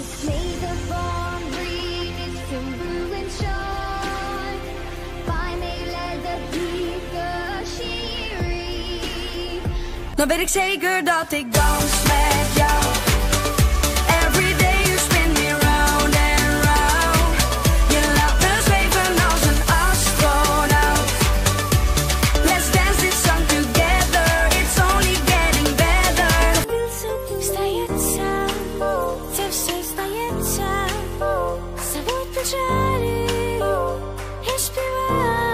May the barn breeze till ruin shine. Bij mij let de dieke sherry. Dan weet ik zeker dat ik dans met jou. Every day you spin me round and round. Je laat me zweven als een astronaut. Let's dance this song together. It's only getting better. Стається, це все стається. Забудь печалі і співай.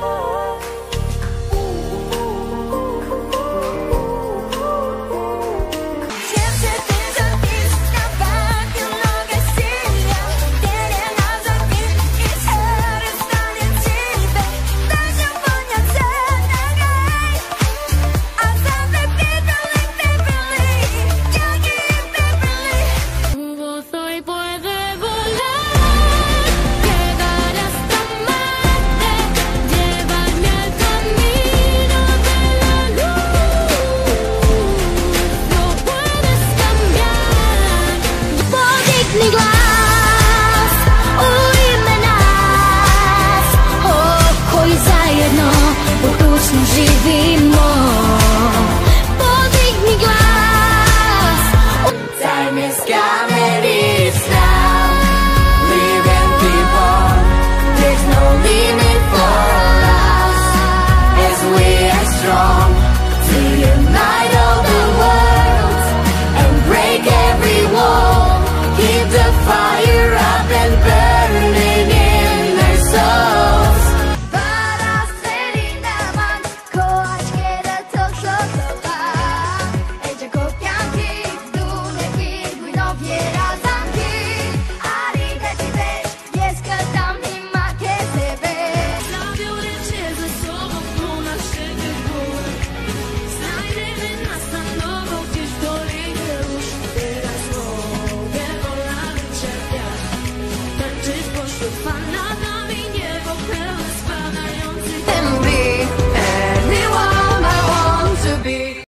Серце ти записка, много сильно. Теряна закид і серед стане тебе. Даже поняться нагай. А завтра підали, як і підали. Gozo y puede volar, llegar hasta Marte, llevarme al camino de la luz. No puedes cambiar. Podnik mi